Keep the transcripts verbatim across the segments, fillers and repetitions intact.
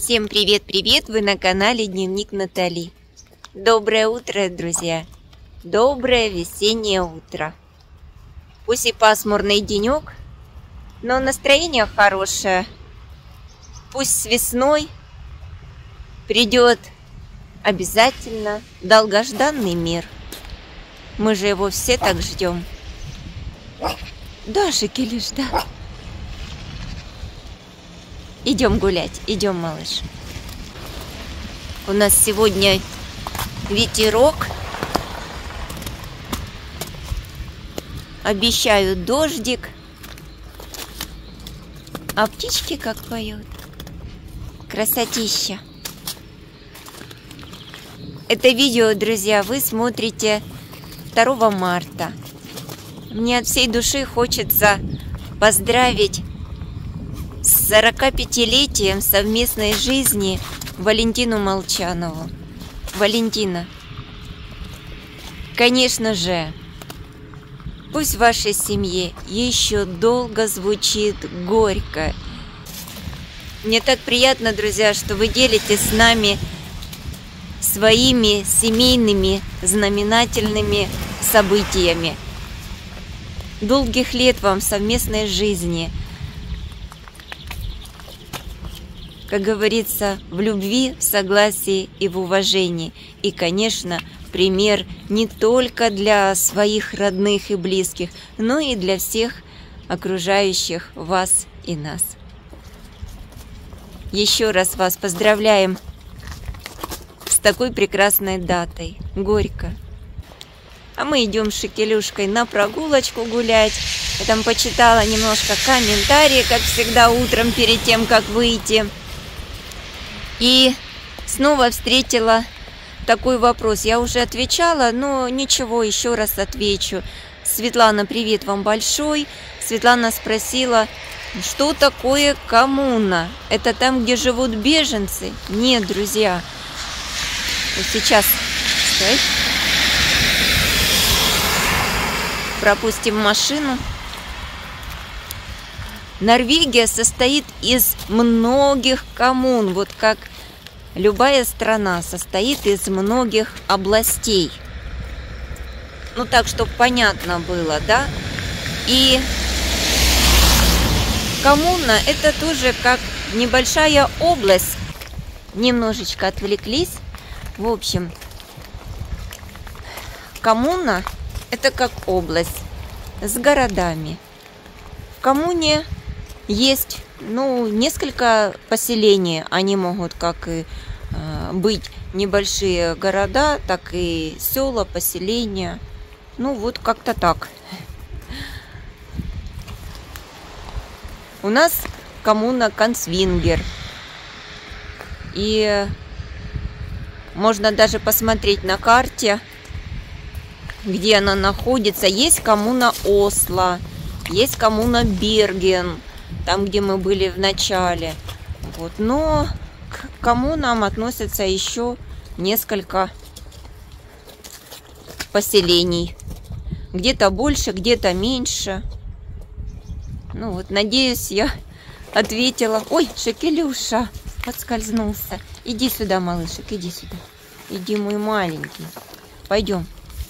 Всем привет-привет! Вы на канале Дневник Натали. Доброе утро, друзья! Доброе весеннее утро. Пусть и пасмурный денек, но настроение хорошее. Пусть с весной придет обязательно долгожданный мир. Мы же его все так ждем. Да, Шекелиш, да. Идем гулять, идем, малыш. У нас сегодня ветерок. Обещают дождик. А птички как поют. Красотища. Это видео, друзья, вы смотрите второго марта. Мне от всей души хочется поздравить с сорокапятилетием совместной жизни Валентину Молчанову. Валентина, конечно же, пусть в вашей семье еще долго звучит горько. Мне так приятно, друзья, что вы делитесь с нами своими семейными знаменательными событиями. Долгих лет вам совместной жизни. Как говорится, в любви, в согласии и в уважении. И, конечно, пример не только для своих родных и близких, но и для всех окружающих вас и нас. Еще раз вас поздравляем с такой прекрасной датой. Горько. А мы идем с Шекелюшкой на прогулочку гулять. Я там почитала немножко комментарии, как всегда, утром перед тем, как выйти. И снова встретила такой вопрос. Я уже отвечала, но ничего, еще раз отвечу. Светлана, привет вам большой. Светлана спросила, что такое коммуна? Это там, где живут беженцы? Нет, друзья. Вот сейчас стой. Пропустим машину. Норвегия состоит из многих коммун, вот как любая страна состоит из многих областей. Ну так, чтобы понятно было, да? И коммуна – это тоже как небольшая область. Немножечко отвлеклись. В общем, коммуна – это как область с городами. В коммуне есть, ну, несколько поселений. Они могут как и э, быть небольшие города, так и села, поселения. Ну, вот как-то так. У нас коммуна Консвингер. И можно даже посмотреть на карте, где она находится. Есть коммуна Осло. Есть коммуна Берген, там, где мы были в начале. Вот. Но к коммунам относятся еще несколько поселений. Где-то больше, где-то меньше. Ну вот, надеюсь, я ответила. Ой, Шекелюша подскользнулся. Иди сюда, малышек, иди сюда. Иди, мой маленький. Пойдем.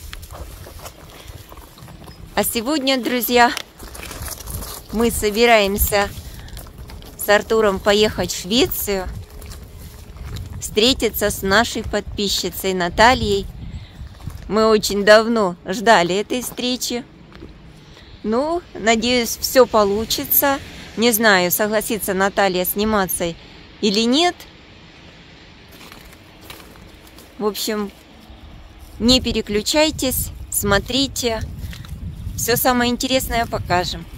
А сегодня, друзья, мы собираемся с Артуром поехать в Швецию, встретиться с нашей подписчицей Натальей. Мы очень давно ждали этой встречи. Ну, надеюсь, все получится. Не знаю, согласится Наталья сниматься или нет. В общем, не переключайтесь, смотрите. Все самое интересное покажем.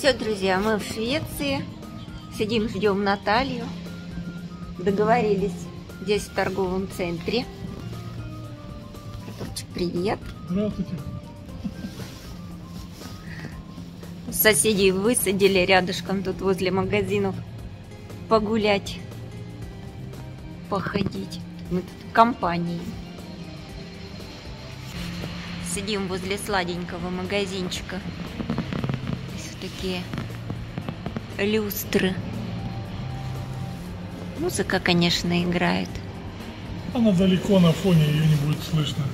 Все, друзья, мы в Швеции. Сидим, ждем Наталью. Договорились здесь, в торговом центре. Котовчик, привет. Здравствуйте. Соседей высадили рядышком тут возле магазинов погулять, походить. Мы тут в компании. Сидим возле сладенького магазинчика. Здесь вот такие люстры. Музыка, конечно, играет. Она далеко на фоне, ее не будет слышно.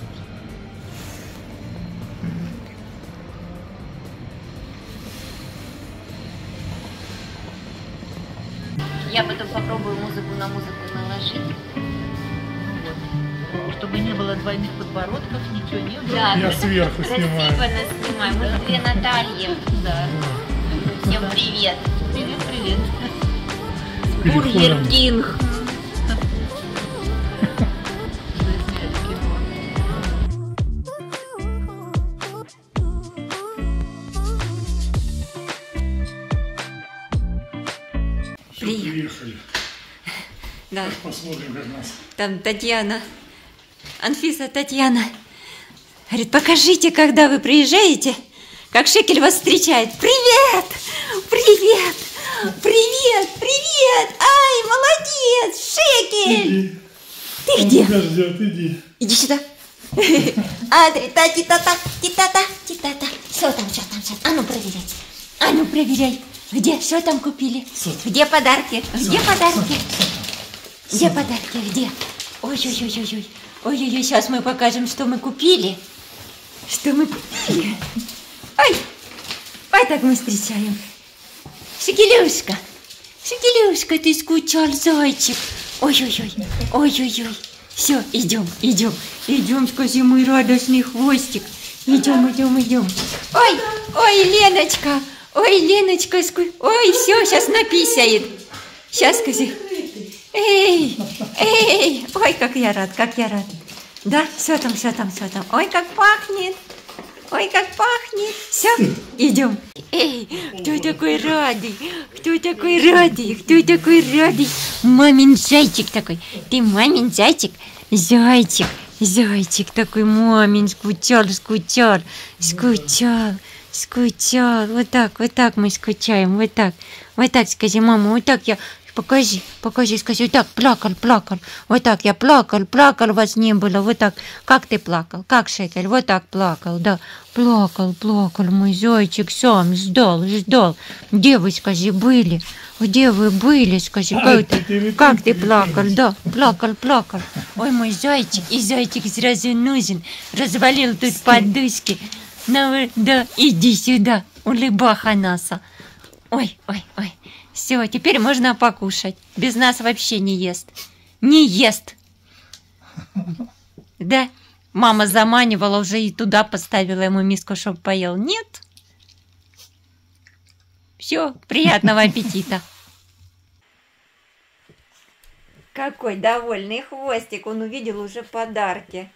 Я потом попробую музыку на музыку наложить. Вот. Чтобы не было двойных подбородков, ничего не было. Да, Я сверху снимаю. красиво нас снимаем. Мы две Натальи. Да. Всем привет. Привет, привет. Бургер Кинг. Все, Привет. приехали. Да, Посмотрим, как нас. там Татьяна. Анфиса, Татьяна. Говорит, покажите, когда вы приезжаете, как Шекель вас встречает. Привет! Привет! Привет! Привет! Ай, молодец! Шекель! Иди. Ты Он где? тебя ждет, иди. Иди сюда. Адри, та, ти, та, та, ти, та, та, ти, та, та. Что там, что там, что там? А ну, проверяй. А ну, проверяй. Где? Что там купили? Что там? Где подарки? Где Что? подарки? Что? Где подарки? Где? Ой-ой-ой-ой-ой. Ой-ой-ой, сейчас мы покажем, что мы купили. Что мы купили? Ой, вот так мы встречаем. Шекелюшка, Шекелюшка, ты скучал, зайчик. Ой-ой-ой, ой-ой-ой. Все, идем, идем, идем, скажи, мой радостный хвостик. Идем, идем, идем. Ой, ой, Леночка, ой, Леночка, ску... ой, все, сейчас написает. Сейчас, скажи. Эй, эй, ой, как я рад, как я рад. Да, все там, все там, все там. Ой, как пахнет. Ой, как пахнет. Все, идем. Эй, кто такой радый? Кто такой радый? Кто такой радый? Мамин зайчик такой. Ты мамин зайчик? Зайчик, зайчик такой мамин. Скучал, скучал, скучал, скучал. Вот так, вот так мы скучаем. Вот так, вот так скажи, мама, вот так я... Покажи, покажи, скажи, вот так, плакал, плакал, вот так я плакал, плакал, вас не было, вот так, как ты плакал, как Шекель, вот так плакал, да, плакал, плакал, мой зайчик сам ждал, ждал, где вы, скажи, были, где вы были, скажи, как ты, как ты плакал, да, плакал, плакал, ой, мой зайчик, и зайчик сразу нужен, развалил тут подушки, ну, да, иди сюда, улыбаха наса, ой, ой, ой. Все, теперь можно покушать. Без нас вообще не ест. Не ест. Да? Мама заманивала, уже и туда поставила ему миску, чтобы поел. Нет. Все, приятного аппетита. Какой довольный хвостик. Он увидел уже подарки.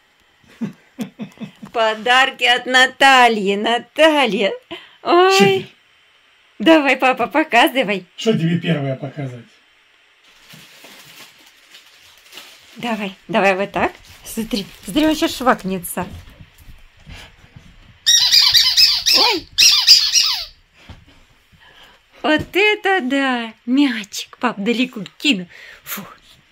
Подарки от Натальи. Наталья. Ой. Давай, папа, показывай. Что тебе первое показать? Давай, давай вот так. Смотри, смотри, он сейчас швакнется. Ой! Вот это да! Мячик, пап, далеко кину. Фу.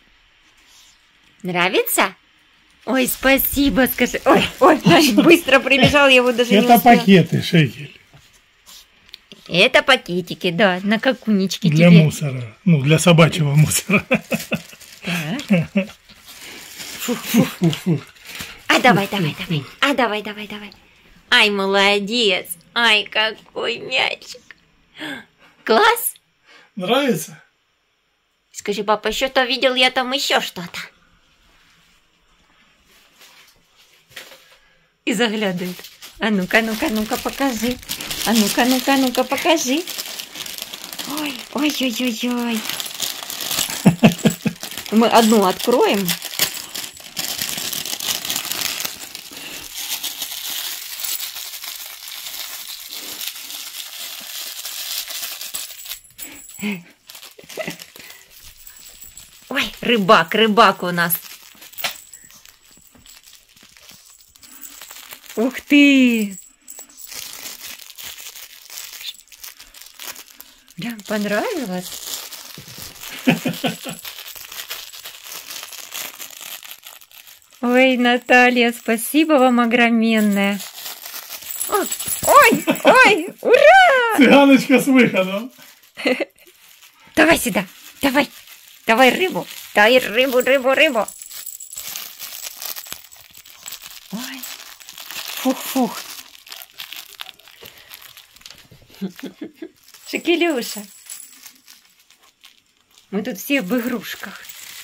Нравится? Ой, спасибо, скажи. Ой, ой, быстро прибежал, я его даже не успел. Это пакеты, Шекель. Это пакетики, да, на какунечке Для тебе. мусора. Ну, для собачьего мусора. Так. Фу-фу-фу. А давай, давай, давай. А давай, давай, давай. Ай, молодец. Ай, какой мячик. Класс. Нравится? Скажи, папа, что-то видел я там еще что-то. И заглядывает. А ну-ка, ну-ка, ну-ка, покажи. А ну-ка, ну-ка, ну-ка, покажи. Ой, ой-ой-ой-ой. Мы одну откроем. Ой, рыбак, рыбак у нас. Ух ты! Прям понравилось? Ой, Наталья, спасибо вам огроменное. Ой, ой, ура! Цыганочка с выходом. Давай сюда, давай, давай рыбу, дай рыбу, рыбу, рыбу. Ой, фух-фух. Шекелюша. Мы тут все в игрушках.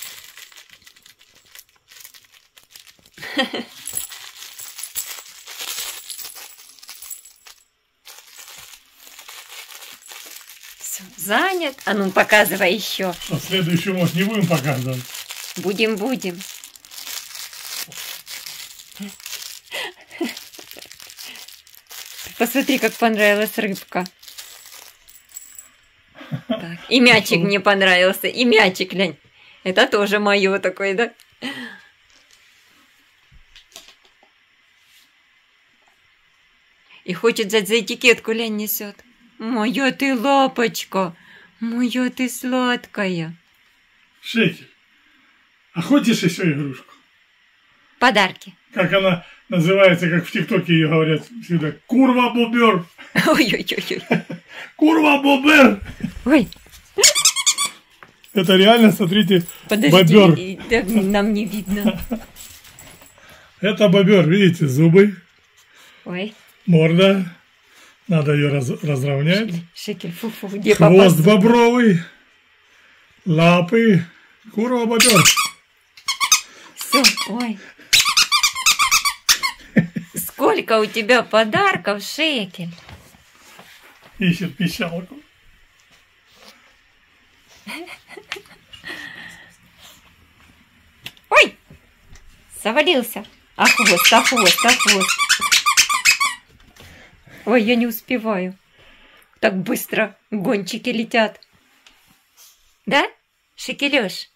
Все, занят. А ну, показывай еще. А следующую, может, не будем показывать? Будем, будем. Посмотри, как понравилась рыбка. Так, и мячик мне понравился. И мячик, глянь. Это тоже мое такое, да? И хочет взять за этикетку, лянь, несет. Моя ты лапочка, моя ты сладкая. Шекель, а хочешь еще игрушку? Подарки. Как она называется, как в ТикТоке ее говорят всегда. Курва-бобер. Ой-ой-ой. Курва-бобер. Ой. Это реально, смотрите, Подожди, бобер. да, нам не видно. Это бобер, видите, зубы, Ой. морда. Надо ее раз, разровнять. Шекель, фу-фу, где Хвост попасть? бобровый, лапы, курва-бобер. Все, ой. Сколько у тебя подарков, Шекель? Ищет пищалку. Ой! Завалился. А хвост, а хвост, а хвост. Ой, я не успеваю. Так быстро гончики летят. Да, Шекелюш?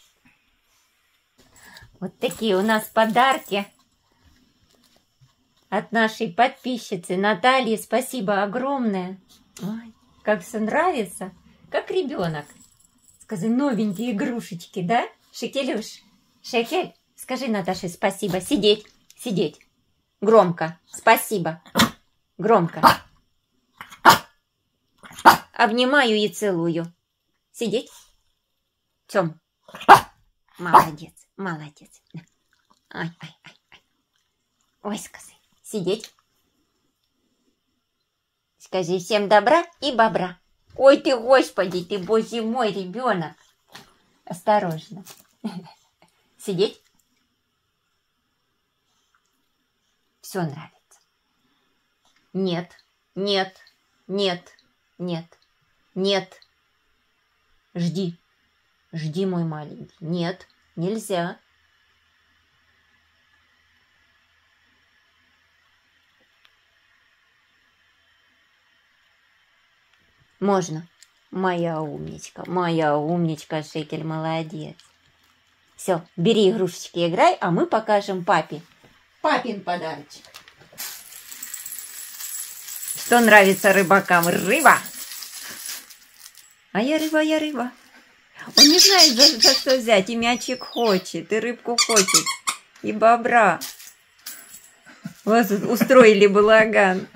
Вот такие у нас подарки от нашей подписчицы Натальи. Спасибо огромное. Ой, как все нравится. Как ребенок. Скажи, новенькие игрушечки, да, Шекелюш? Шекель, скажи Наташе спасибо. Сидеть, сидеть. Громко. Спасибо. Громко. Обнимаю и целую. Сидеть. Тём. Молодец, молодец. Ай, ай, ай, ай. Ой, скажи. Сидеть. Скажи всем добра и бобра. Ой ты, господи, ты, боже мой, ребенок. Осторожно. Сидеть. Все нравится. Нет, нет, нет, нет, нет. Жди. Жди, мой маленький. Нет, нельзя. Можно. Моя умничка, моя умничка, Шекель, молодец. Все, бери игрушечки, играй, а мы покажем папе. Папин подарочек. Что нравится рыбакам? Рыба. А я рыба, я рыба. Он не знает, за, за что взять. И мячик хочет, и рыбку хочет, и бобра. Вот устроили балаган.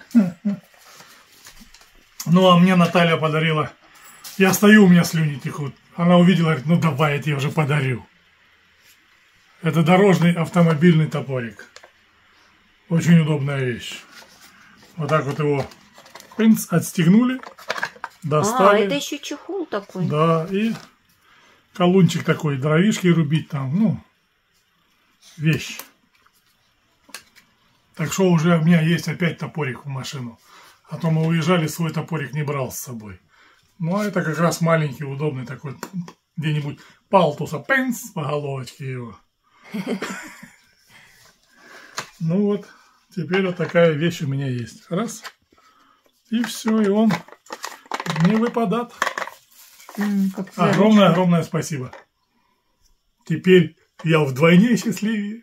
Ну, а мне Наталья подарила. Я стою, у меня слюни текут. Она увидела, говорит, ну давай, я тебе уже подарю. Это дорожный автомобильный топорик. Очень удобная вещь. Вот так вот его пынц, отстегнули, достали. А, это еще чехол такой. Да, и колунчик такой, дровишки рубить там, ну, вещь. Так что уже у меня есть опять топорик в машину. А то мы уезжали, свой топорик не брал с собой. Ну, а это как раз маленький, удобный такой, где-нибудь палтуса, пенс, по головочке его. Ну вот, теперь вот такая вещь у меня есть. Раз. И все, и он не выпадает. М, как за Огромное-огромное спасибо. Теперь я вдвойне счастливее.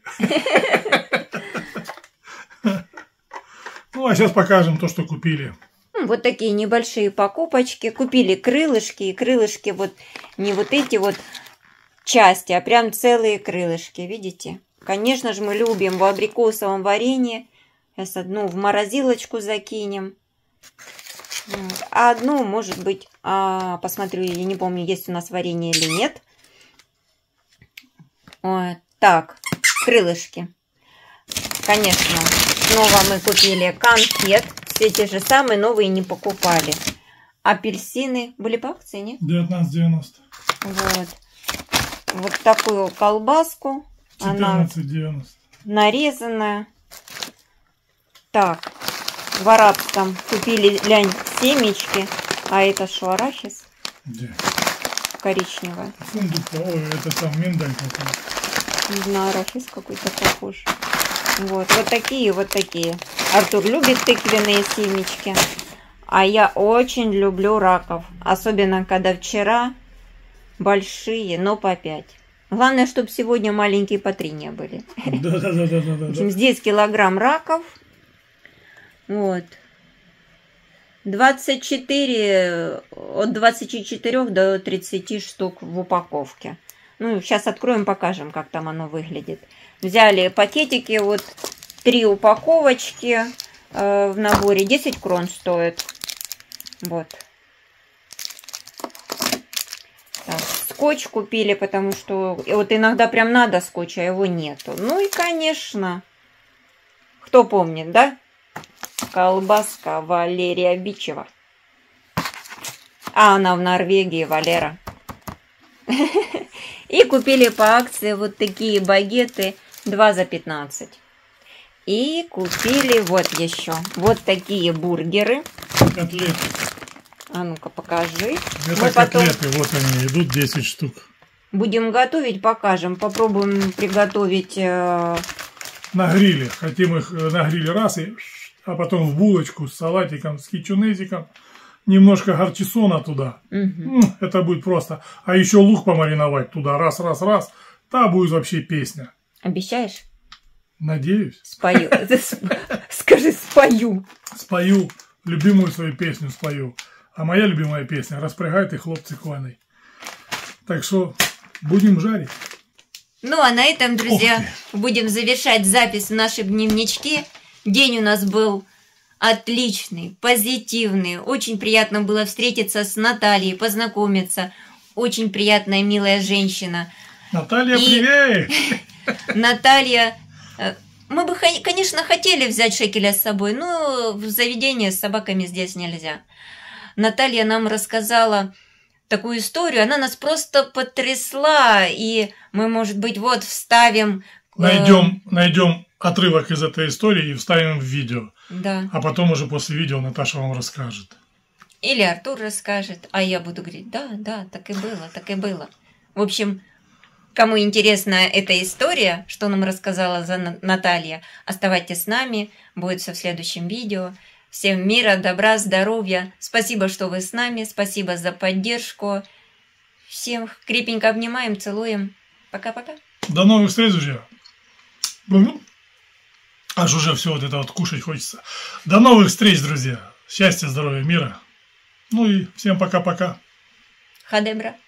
Ну, а сейчас покажем то, что купили. ручку. Вот такие небольшие покупочки. Купили крылышки. И крылышки вот не вот эти вот части, а прям целые крылышки. Видите? Конечно же, мы любим в абрикосовом варенье. Сейчас одну в морозилочку закинем. А одну, может быть, а, посмотрю, я не помню, есть у нас варенье или нет. Ой, так, крылышки. Конечно, снова мы купили конфет. Все те же самые, новые не покупали. Апельсины были по акции, нет? девятнадцать девяносто. Вот. Вот такую колбаску. Она четырнадцать девяносто. нарезанная. Так, в арабском купили, глянь, семечки. А это что, арахис? Где? Коричневая. Фундук, ой, это там миндаль какой-то. Не знаю, арахис какой-то похож. Вот, вот такие, вот такие. Артур любит тыквенные семечки. А я очень люблю раков. Особенно, когда вчера большие, но по пять. Главное, чтобы сегодня маленькие по три не были. Да-да-да-да-да. В общем, здесь килограмм раков. Вот. двадцать четыре, от двадцати четырёх до тридцати штук в упаковке. Ну, сейчас откроем, покажем, как там оно выглядит. Взяли пакетики, вот три упаковочки э, в наборе, десять крон стоит. Вот. Так, скотч купили, потому что вот иногда прям надо скотч, а его нету. Ну и, конечно, кто помнит, да? Колбаска Валерия Бичева. А она в Норвегии, Валера. И купили по акции вот такие багеты два за пятнадцать. И купили вот еще вот такие бургеры. Котлеты. А ну-ка покажи. Это Мы потом котлеты, вот они, идут десять штук. будем готовить, покажем. Попробуем приготовить. Э... На гриле. Хотим их на гриле раз, и, а потом в булочку с салатиком, с кичунезиком. Немножко горчисона туда. Угу. Это будет просто. А еще лук помариновать туда. Раз, раз, раз. Та будет вообще песня. Обещаешь? Надеюсь. Спою. Скажи, спою. Спою. Любимую свою песню спою. А моя любимая песня «Распрягай ты, хлопцы, коней». Так что будем жарить. Ну, а на этом, друзья, будем завершать запись в нашем дневничке. День у нас был отличный, позитивный. Очень приятно было встретиться с Натальей, познакомиться. Очень приятная, милая женщина. Наталья, И... привет! Наталья... Мы бы, конечно, хотели взять Шекеля с собой, но в заведение с собаками здесь нельзя. Наталья нам рассказала такую историю, она нас просто потрясла, и мы, может быть, вот вставим... Найдем, э... найдем отрывок из этой истории и вставим в видео. Да. А потом уже после видео Наташа вам расскажет. Или Артур расскажет, а я буду говорить, да, да, так и было, так и было. В общем, кому интересна эта история, что нам рассказала за Наталья, оставайтесь с нами, будет все в следующем видео. Всем мира, добра, здоровья. Спасибо, что вы с нами, спасибо за поддержку. Всем крепенько обнимаем, целуем. Пока-пока. До новых встреч, друзья. Аж уже все вот это вот кушать хочется. До новых встреч, друзья. Счастья, здоровья, мира. Ну и всем пока-пока. Хадебра.